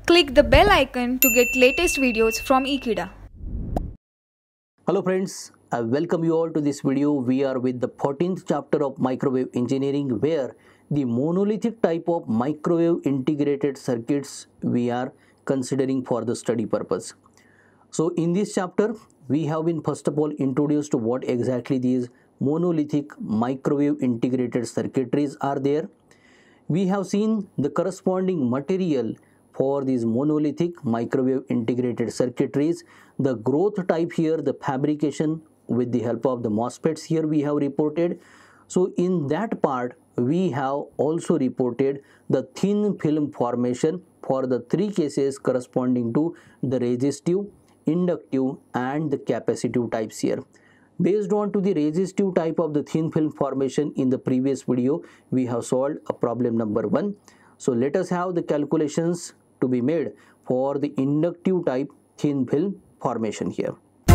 Click the bell icon to get latest videos from Ekeeda. Hello friends, I welcome you all to this video. We are with the 14th chapter of microwave engineering, where the monolithic type of microwave integrated circuits we are considering for the study purpose. So in this chapter, we have been first of all introduced to what exactly these monolithic microwave integrated circuitries are there. We have seen the corresponding material for these monolithic microwave integrated circuitries, the growth type here, the fabrication with the help of the MOSFETs here we have reported. So in that part, we have also reported the thin film formation for the three cases corresponding to the resistive, inductive and the capacitive types here. Based on to the resistive type of the thin film formation in the previous video, we have solved a problem number 1. So let us have the calculations to be made for the inductive type thin film formation here.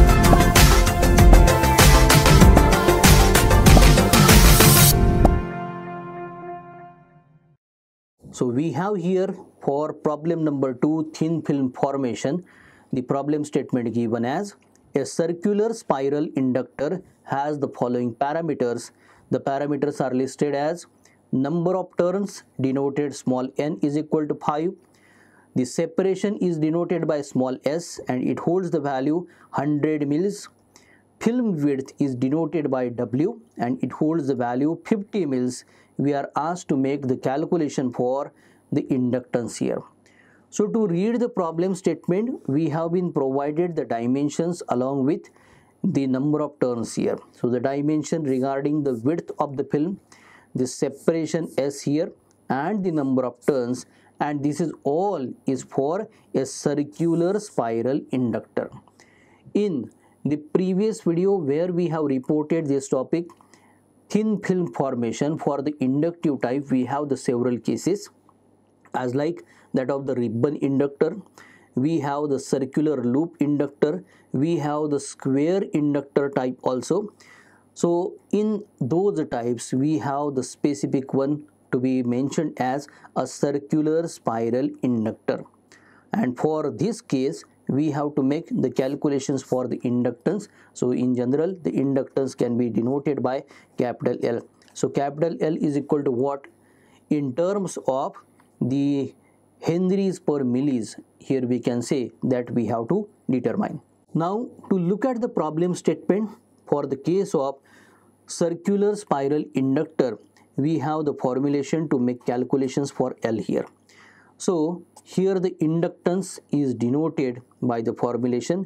So we have here for problem number 2 thin film formation, the problem statement given as a circular spiral inductor has the following parameters. The parameters are listed as number of turns denoted small n is equal to 5. The separation is denoted by small s and it holds the value 100 mils. Film width is denoted by W and it holds the value 50 mils. We are asked to make the calculation for the inductance here. So to read the problem statement, we have been provided the dimensions along with the number of turns here. So the dimension regarding the width of the film, the separation S here and the number of turns, and this is all is for a circular spiral inductor. In the previous video where we have reported this topic, thin film formation for the inductive type, we have the several cases as like that of the ribbon inductor, we have the circular loop inductor, we have the square inductor type also. So in those types, we have the specific one to be mentioned as a circular spiral inductor. And for this case, we have to make the calculations for the inductance. So in general, the inductance can be denoted by capital L. So capital L is equal to what? In terms of the henries per millis, here we can say that we have to determine. Now to look at the problem statement for the case of circular spiral inductor, we have the formulation to make calculations for L here. So here the inductance is denoted by the formulation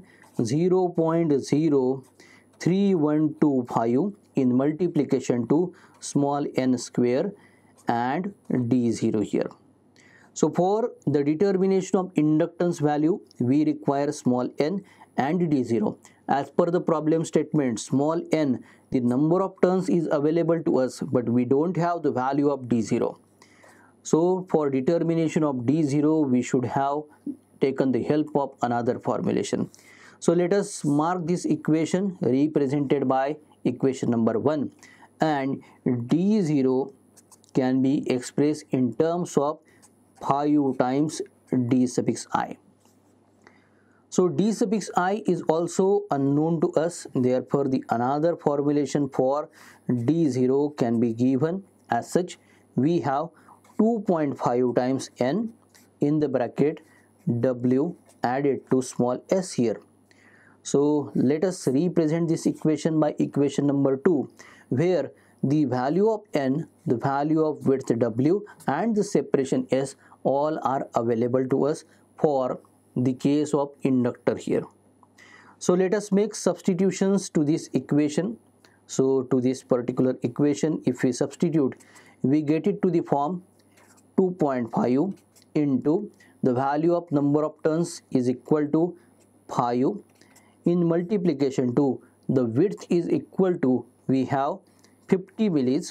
0.03125 in multiplication to small n square and d0 here. So for the determination of inductance value, we require small n and d0. As per the problem statement, small n, the number of turns is available to us, but we don't have the value of d0. So for determination of d0, we should have taken the help of another formulation. So let us mark this equation represented by equation number 1, and d0 can be expressed in terms of 5 times d suffix I. So d suffix I is also unknown to us, therefore the another formulation for d0 can be given as such. We have 2.5 times n in the bracket W added to small s here. So let us represent this equation by equation number 2, where the value of n, the value of width W and the separation s all are available to us for the case of inductor here. So let us make substitutions to this equation. So to this particular equation, if we substitute, we get it to the form 2.5 into the value of number of turns is equal to 5 in multiplication to the width is equal to, we have 50 millis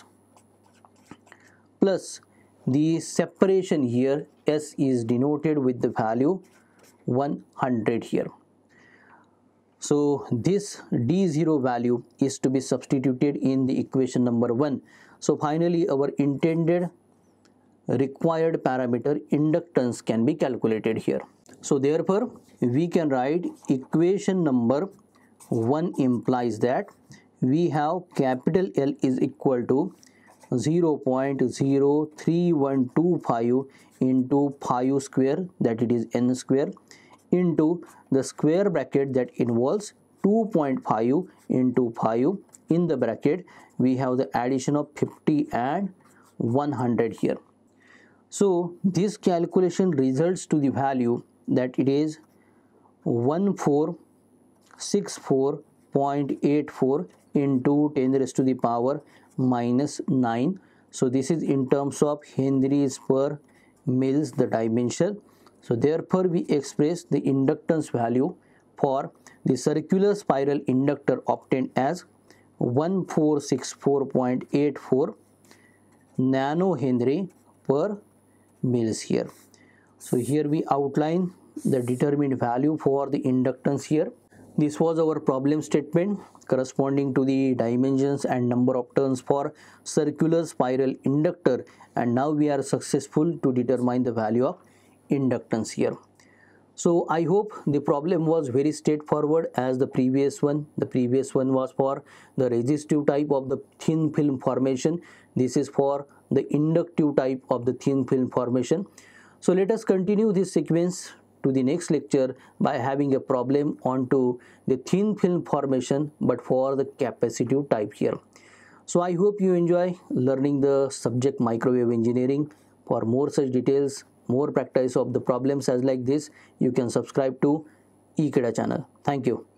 plus the separation here S is denoted with the value 100 here. So this d0 value is to be substituted in the equation number 1. So finally our intended required parameter inductance can be calculated here. So therefore, we can write equation number 1 implies that we have capital L is equal to 0.03125 into pi square, that it is n square, into the square bracket that involves 2.5 into 5 in the bracket. We have the addition of 50 and 100 here. So this calculation results to the value that it is 1464.84 into 10 raised to the power minus 9. So this is in terms of henries per mils, the dimension. So therefore we express the inductance value for the circular spiral inductor obtained as 1464.84 nanohenry per mils here. So here we outline the determined value for the inductance here. This was our problem statement corresponding to the dimensions and number of turns for circular spiral inductor, and now we are successful to determine the value of inductance here. So I hope the problem was very straightforward as the previous one. The previous one was for the resistive type of the thin film formation. This is for the inductive type of the thin film formation. So let us continue this sequence to the next lecture by having a problem onto the thin film formation but for the capacitive type here. So I hope you enjoy learning the subject microwave engineering. For more such details, more practice of the problems as like this, you can subscribe to Ekeeda channel. Thank you.